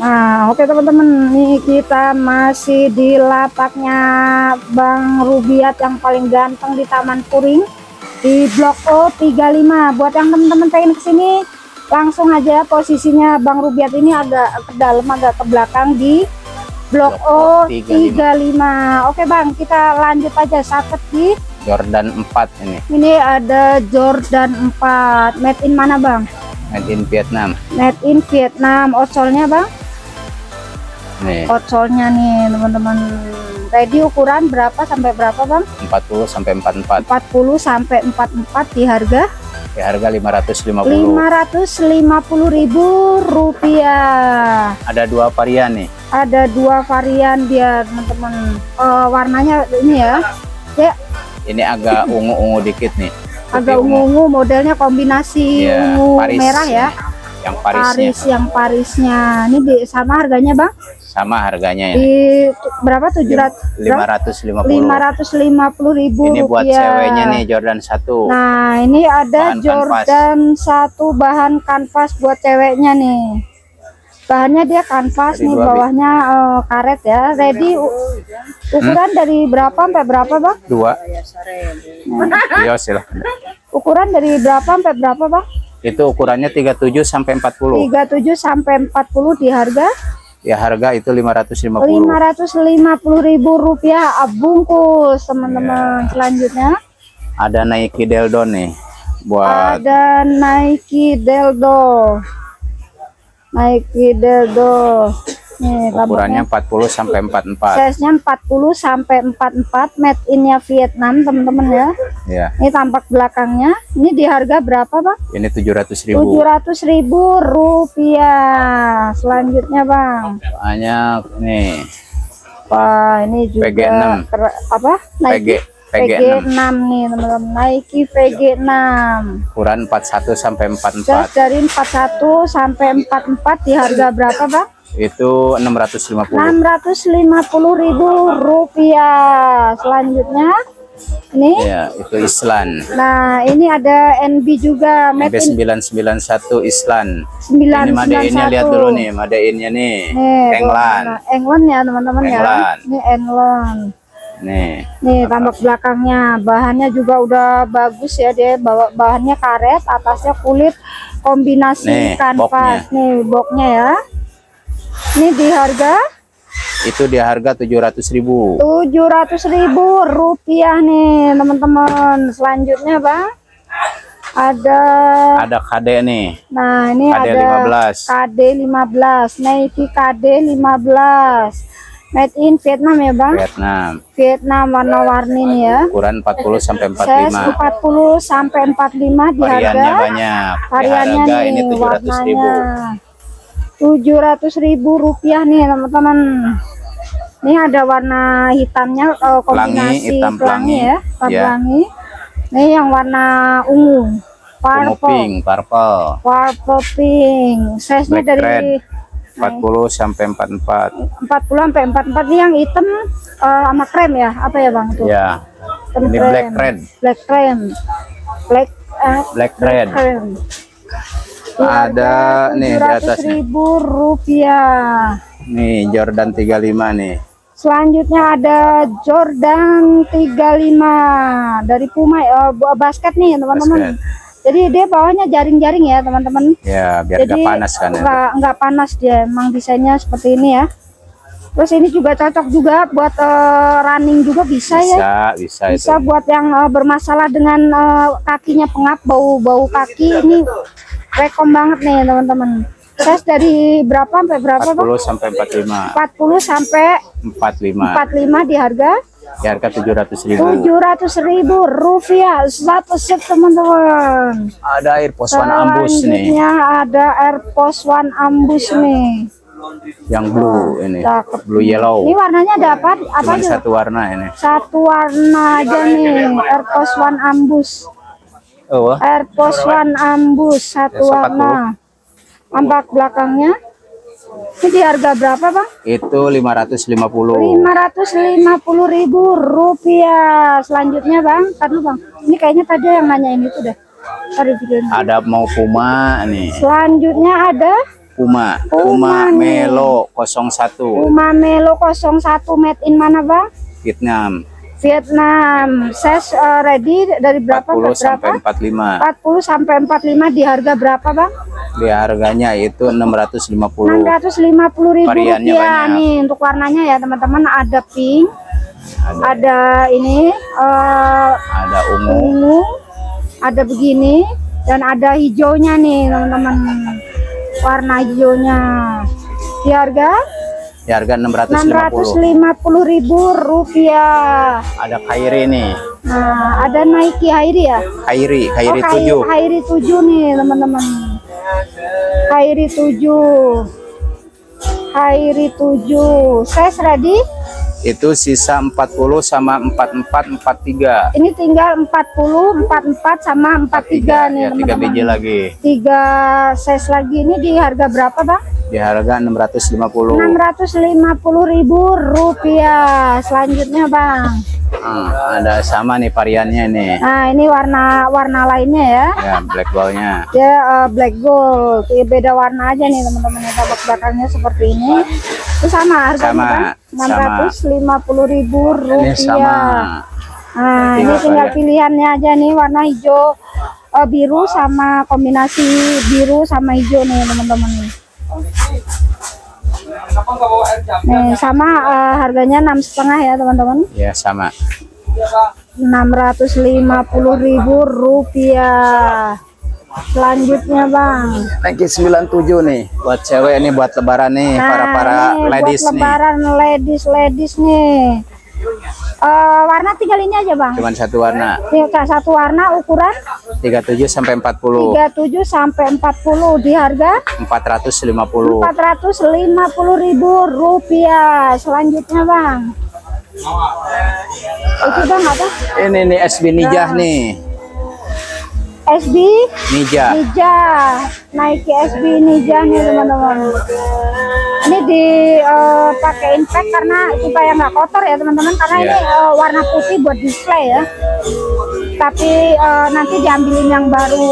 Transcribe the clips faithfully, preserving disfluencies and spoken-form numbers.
Nah, oke teman-teman, nih kita masih di lapaknya Bang Rubiat yang paling ganteng di Taman Puring di Blok O tiga puluh lima. Buat yang teman-teman pengen kesini, langsung aja. Posisinya Bang Rubiat ini agak ke dalam, agak ke belakang di Blok O tiga puluh lima. Oke Bang, kita lanjut aja. Saket di Jordan empat ini. Ini ada Jordan empat. Made in mana Bang? Made in Vietnam. Made in Vietnam. Outsole-nya Bang? Nih. Outsole-nya nih teman-teman. Ready ukuran berapa sampai berapa Bang? empat puluh sampai empat puluh empat. empat puluh sampai empat puluh empat di harga? Di harga lima ratus lima puluh. lima ratus lima puluh ribu rupiah. Ada dua varian nih. Ada dua varian dia teman-teman. Uh, warnanya ini ya. Ya. Ini agak ungu-ungu dikit nih. Agak ungu-ungu, modelnya kombinasi ya, ungu Paris, merah ya. Yang Parisnya. Paris yang Parisnya. Ini di, sama harganya Bang? Sama harganya ya. Di berapa? tujuh ratus lima ratus lima puluh. lima ratus lima puluh ribu ini buat rupiah. ceweknya nih Jordan satu. Nah, ini ada bahan Jordan satu bahan kanvas buat ceweknya nih. Bahannya dia kanvas nih, bawahnya uh, karet ya. Ready ukuran hmm? dari berapa sampai berapa Bang? Dua. Iya nah. Silahkan. Ukuran dari berapa sampai berapa Bang? Itu ukurannya tiga puluh tujuh sampai empat puluh. tiga puluh tujuh sampai empat puluh di harga? Ya harga itu lima ratus lima puluh. lima ratus lima puluh ribu rupiah bungkus teman-teman. Ya. Selanjutnya ada Nike Deldo nih buat ada Nike Deldo. Nike Deldo. Nih, ukurannya empat puluh sampai empat puluh empat. Size-nya empat puluh sampai empat puluh empat, made in-nya Vietnam, teman-teman ya. Ya. Ini tampak belakangnya. Ini di harga berapa, Bang? Ini tujuh ratus ribu. tujuh ratus ribu rupiah. Selanjutnya, Bang. Banyak nih. Wah, ini juga V G enam. Apa? Nike V G enam nih, teman-teman. Nike V G enam. Ukuran empat puluh satu sampai empat puluh empat. Size dari empat puluh satu sampai empat puluh empat di harga berapa, Bang? Itu enam ratus lima puluh. enam ratus lima puluh ribu rupiah. Selanjutnya ini ya, itu Islan. Nah, ini ada N B juga, made in sembilan sembilan satu Islan. sembilan sembilan satu. Ini made in-nya lihat dulu nih, made in-nya nih. nih England. England ya, teman-teman ya. Ini England. Nih. Nih tampak belakangnya, bahannya juga udah bagus ya, dia bawa bahannya karet, atasnya kulit kombinasi nih, kanvas. Boknya. Nih boknya ya. Ini di harga? Itu di harga tujuh ratus ribu. tujuh ratus ribu rupiah nih, teman-teman. Selanjutnya, Bang. Ada ada K D nih. Nah, ini K D ada lima belas. K D lima belas, Nike K D lima belas. Made in Vietnam ya, Bang? Vietnam. Vietnam warna-warni nih ya. Ukuran empat puluh sampai empat puluh lima. empat puluh sampai empat puluh lima di variannya harga. banyak. Variannya di harga nih, ini tujuh ratus ribu. tujuh ratus ribu rupiah nih, teman-teman. Ini ada warna hitamnya, uh, kombinasi pelangi, hitam pelangi ya, hitam ya. pelangi. Ini yang warna ungu, purple, pink, purple, purple pink. Size-nya dari red, empat puluh sampai empat puluh empat. empat puluh sampai empat puluh empat. Ini yang hitam uh, sama krem ya, apa ya Bang itu? Ya. Ini krem. black red. Black krem. Black uh, black red. Krem. Ada nih di atas ribu rupiah. Nih Jordan tiga puluh lima nih. Selanjutnya ada Jordan tiga puluh lima dari Puma, uh, basket nih teman-teman. Jadi dia bawahnya jaring-jaring ya teman-teman. Ya biar nggak panas kan. Nggak nggak panas dia, emang desainnya seperti ini ya. Terus ini juga cocok juga buat uh, running juga bisa, bisa ya. Bisa bisa. Bisa itu. buat yang uh, bermasalah dengan uh, kakinya pengap, bau-bau kaki ini. Rekom banget nih teman-teman. Size dari berapa sampai berapa empat puluh sampai empat puluh lima. empat puluh sampai empat puluh lima. empat puluh lima di harga? Di harga tujuh ratus ribu. tujuh ratus ribu rupiah satu set teman-teman. Ada Air Force One Ambush nih. Ada Air Force One Ambush nih. Yang blue ini. Cakep. Blue yellow. Ini warnanya ada apa? Apa Cuman satu warna ini. Satu warna aja nih. Air Force One Ambush. Oh. Air Force One Ambush satu ya, warna. Tampak belakangnya. Ini di harga berapa Bang? Itu lima ratus lima puluh. lima ratus lima puluh ribu rupiah. Selanjutnya Bang, tadi Bang. Ini kayaknya tadi yang nanyain itu dah. Ada mau Puma nih. Selanjutnya ada Puma. Puma Puma nih. Melo nol satu. Puma Melo nol satu made in mana bang? Vietnam. Vietnam. Size uh, ready dari berapa? empat puluh sampai berapa? empat puluh lima. empat puluh sampai empat puluh lima di harga berapa bang? Di harganya itu enam ratus lima puluh. enam ratus lima puluh ribu Variannya rupiah banyak. nih untuk warnanya ya teman-teman. Ada pink, Ada, ada ini uh, ada ungu. ungu, ada begini, dan ada hijaunya nih teman-teman. Warna hijaunya di harga Di harga enam ratus enam lima ratus puluh. lima puluh ribu rupiah. Ada Kairi nih. Nah, ada Nike Hairi ya? Kairi, Kairi oh, tujuh. Hairi tujuh nih teman-teman. Hairi tujuh. Hairi tujuh. Size ready? Itu sisa empat puluh sama empat puluh empat, empat puluh tiga. Ini tinggal empat puluh, empat puluh empat sama empat puluh tiga nih Ya, tiga teman-teman. biji lagi. Tiga size lagi ini di harga berapa bang? Di harga enam ratus lima puluh. enam ratus lima puluh ribu rupiah. Selanjutnya bang. Hmm, ada sama nih variannya nih. Nah ini warna warna lainnya ya. Ya, black ball-nya. Dia uh, black gold. Ya, beda warna aja nih teman-teman. Tabak belakangnya seperti ini. Itu sama harganya Sama, bang. enam ratus lima puluh ribu rupiah. Ini sama. Nah ini Tinggal tinggal varian. pilihannya aja nih warna hijau, uh, biru sama kombinasi biru sama hijau nih teman-teman nih. Nih sama uh, harganya enam setengah ya teman-teman. Ya, sama. enam ratus lima puluh ribu rupiah. Selanjutnya bang. Nike sembilan tujuh nih. Buat cewek ini, buat lebaran nih, Nah, para-para ini ladies buat nih. lebaran ladies ladies nih. Uh, warna tinggal ini aja bang. Cuman satu warna. Tinggal satu warna, ukuran tiga puluh tujuh sampai empat puluh. tiga puluh tujuh sampai empat puluh di harga empat ratus lima puluh. empat ratus lima puluh ribu rupiah. Selanjutnya bang. Itu bang apa? Ini nih S B Nijah nih. S B Nijah. Nijah, Nike S B Nijah nih teman-teman. Ini dipakein pack karena supaya nggak kotor ya teman-teman, karena Yeah. ini uh, warna putih buat display ya. Tapi uh, nanti diambilin yang baru.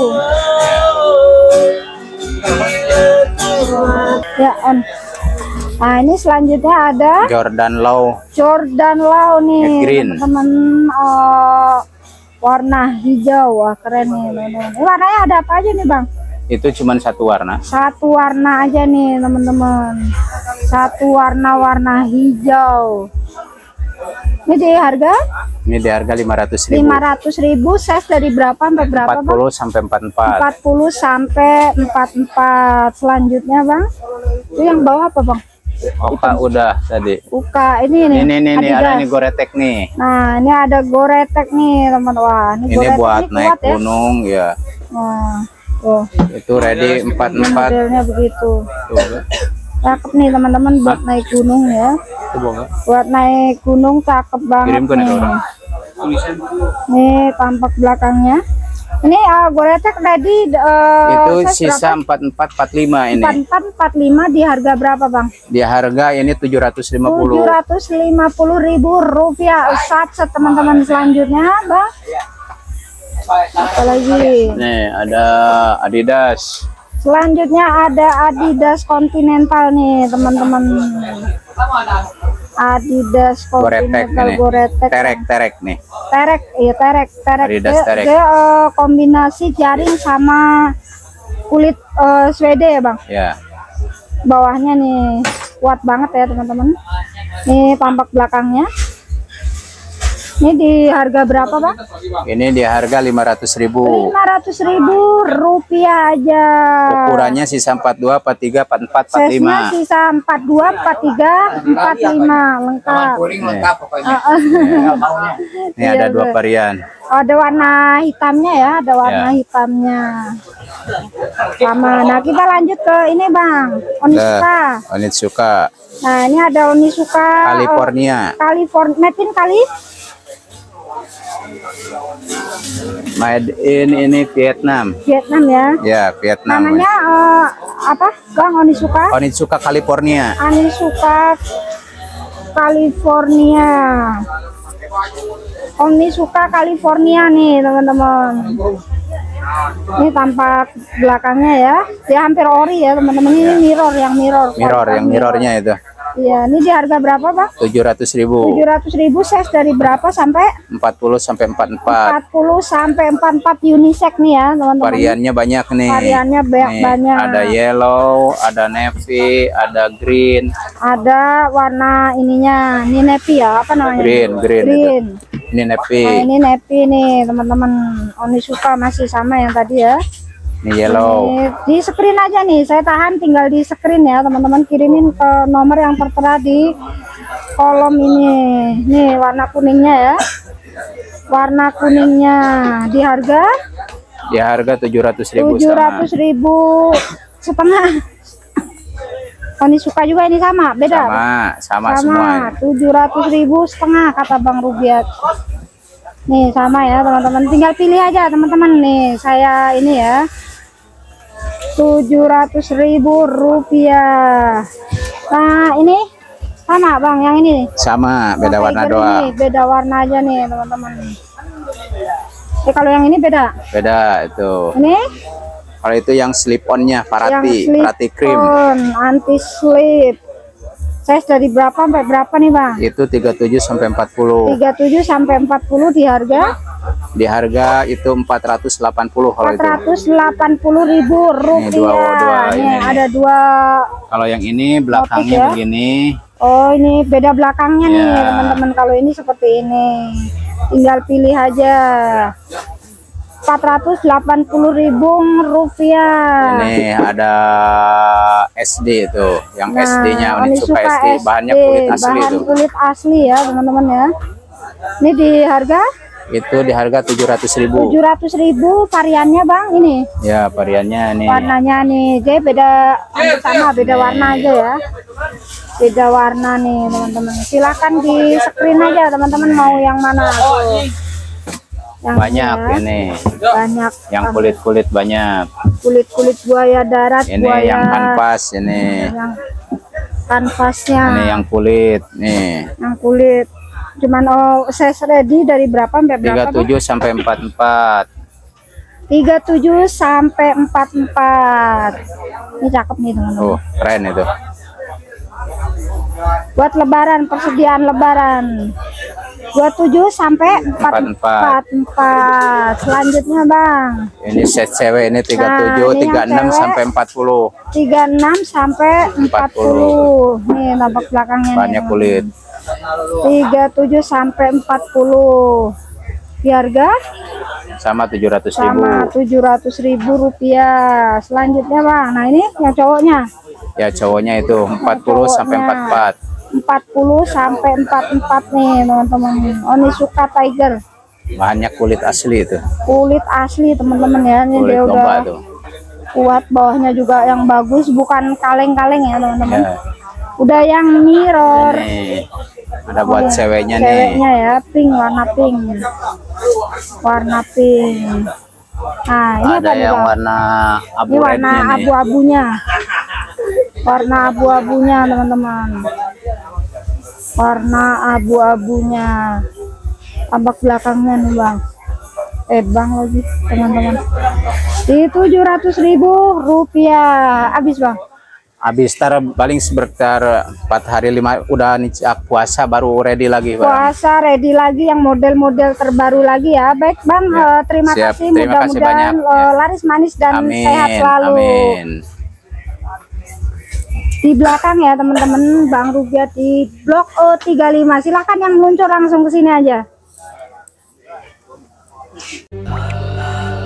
Ya on. Nah ini selanjutnya ada Jordan Low. Jordan Low nih Green. teman-teman. Uh, warna hijau. Wah keren nih teman-teman. Ini warnanya ada apa aja nih bang? Itu cuman satu warna. Satu warna aja nih teman-teman. Satu warna-warna hijau. Ini di harga Ini di harga lima ratus ribu. lima ratus ribu. Size dari berapa sampai berapa empat puluh bang? sampai empat puluh empat. empat puluh sampai empat puluh empat. Selanjutnya bang, itu yang bawah apa bang? Oka udah tadi. Uka ini nih. Ini nih, nih ada Adidas. nih Goretek nih. Nah ini ada Goretek nih teman-teman. Wah ini, Ini Goretek buat ini naik kuat ya. gunung ya. Nah, tuh. Itu ready empat puluh Ini empat. modelnya begitu. Tuh, Cakep nih teman-teman buat naik gunung ya. itu bohong. Buat naik gunung cakep banget Kirimkan nih. ke orang. Nih tampak belakangnya. Ini uh, Goretek ready uh, Itu sisa empat puluh empat, empat puluh lima ini. empat puluh empat empat puluh lima di harga berapa bang? Di harga ini tujuh ratus lima puluh. tujuh ratus lima puluh ribu rupiah. Satset teman-teman. Selanjutnya bang, apalagi Nih ada Adidas. selanjutnya ada Adidas Continental nih teman-teman. Adidas Goretek Continental ini. Goretek. Terek, terek nih. Terek, iya terek, terek. Adidas Dia- terek. dia, eh, kombinasi jaring sama kulit eh, Swede ya bang. Ya. Bawahnya nih kuat banget ya teman-teman. Nih tampak belakangnya. Ini di harga berapa bang? Ini di harga lima ratus ribu. lima ratus ribu rupiah aja. Ukurannya sisa empat puluh dua, empat puluh tiga, empat puluh empat, empat puluh lima. Size-nya sisa empat puluh dua, empat puluh tiga, empat puluh lima lengkap. Ini ada dua Iya, varian. ada warna hitamnya ya, ada warna Ya. hitamnya. Sama. Nah kita lanjut ke ini bang, Onitsuka. Onitsuka Nah ini ada Onitsuka. California. Uh, California, made in Cali. Made in ini Vietnam. Vietnam ya. Ya, Vietnam. Namanya uh, apa bang? Onitsuka. Onitsuka California. Onitsuka California. Onitsuka California nih teman-teman. Ini tampak belakangnya ya. Dia hampir ori ya teman-teman. Ini Ya. mirror yang mirror. Mirror, yang mirrornya itu Iya, ini di harga berapa, Bang? tujuh ratus ribu. tujuh ratus ribu. Size dari berapa sampai? empat puluh sampai empat puluh empat. empat puluh sampai empat puluh empat unisex nih ya, teman-teman. Variannya banyak nih. Variannya banyak, Nih, banyak. ada yellow, ada navy, ada green. Ada warna ininya, ini navy ya, apa namanya? Green, green. Green. Itu. Ini navy. Nah, ini navy nih, teman-teman. Onitsuka masih sama yang tadi ya. Ini yellow. Ini di screen aja nih, saya tahan tinggal di screen ya, teman-teman. Kirimin ke nomor yang tertera di kolom ini. Nih warna kuningnya ya. Warna kuningnya di harga Di harga tujuh ratus ribu. tujuh ratus ribu setengah. Onitsuka juga ini sama, beda. Sama, sama, semua. tujuh ratus ribu setengah kata Bang Rubiat. Nih sama ya teman-teman, tinggal pilih aja teman-teman. Nih saya ini ya tujuh ratus ribu rupiah. Nah ini sama Bang, yang ini Sama, beda yang warna tiger doang. ini, beda warna aja nih teman-teman. Eh, kalau yang ini beda. Beda itu. Ini Kalau itu yang slip onnya Parati, yang Parati cream. on, anti slip. Size dari berapa sampai berapa nih Bang? Itu tiga puluh tujuh sampai empat puluh. tiga puluh tujuh sampai empat puluh di harga Di harga itu empat ratus delapan puluh kalau empat itu. ratus delapan puluh ribu rupiah. dua- dua Nih, ini. ada dua. Kalau yang ini belakangnya ya. begini. Oh, ini beda belakangnya nih Ya. teman-teman. Kalau ini seperti ini. Tinggal pilih aja. empat ratus delapan puluh ribu rupiah. Ini ada S D itu, yang Nah, S D-nya Onitsuka Onitsuka S D, bahannya kulit asli bahan itu. kulit asli ya teman-teman ya. Ini di harga Itu di harga tujuh ratus ribu. tujuh ratus ribu. Variannya Bang ini. Ya, variannya nih. Warnanya nih, jadi beda hampir sama, beda warna aja ya. Beda warna nih teman-teman. Silahkan di screen aja teman-teman mau yang mana tuh. Yang Banyak ya. ini. Banyak. Yang kulit-kulit banyak. Kulit-kulit buaya darat, Ini buaya yang kanvas ini. yang kanvasnya. Ini yang kulit nih. Yang kulit. Cuman oh size ready dari berapa sampai berapa? tiga puluh tujuh sampai empat puluh empat. tiga puluh tujuh sampai empat puluh empat. Ini cakep nih teman-teman. Oh, keren itu. Buat lebaran, persediaan lebaran. dua puluh tujuh sampai empat puluh empat. Selanjutnya Bang, Ini set cewek ini tiga puluh tujuh, Nah, ini yang tiga puluh enam cewek. sampai empat puluh. tiga puluh enam sampai empat puluh. Nih tampak belakangnya Banyak nih, kulit. tiga puluh tujuh sampai empat puluh. Di harga Sama tujuh ratus ribu. sama tujuh ratus ribu rupiah. Selanjutnya Bang, nah ini yang cowoknya Ya, cowoknya itu empat puluh sampai empat puluh empat. empat puluh sampai empat puluh empat nih teman-teman. Onitsuka Tiger. Banyak kulit asli itu. Kulit asli teman-teman ya. Ini Kulit dia domba udah tuh. kuat, bawahnya juga yang bagus, bukan kaleng-kaleng ya teman-teman. Ya. Udah yang mirror. Ini ada buat ceweknya nih. Ceweknya ya, pink, warna pink. Warna pink. Nah, ini Ada apa nih, yang Bang? warna abu Ini warna rednya nih. abu-abunya. Warna abu-abunya teman-teman. Warna abu-abunya. Tampak belakangnya nih Bang. Eh Bang lagi teman-teman. Di tujuh ratus ribu rupiah. Habis Bang. Habis tar paling sebentar empat hari lima udah nih puasa baru ready lagi, Bang. Puasa ready lagi yang model-model terbaru lagi ya. Baik Bang, Ya, eh, terima siap. kasih. Terima kasih Mudah-mudahan banyak. eh, Ya. laris manis dan Amin. sehat selalu. Amin. Di belakang ya teman-teman, Bang Rubiat di Blok O tiga puluh lima. Silahkan yang meluncur langsung ke sini aja.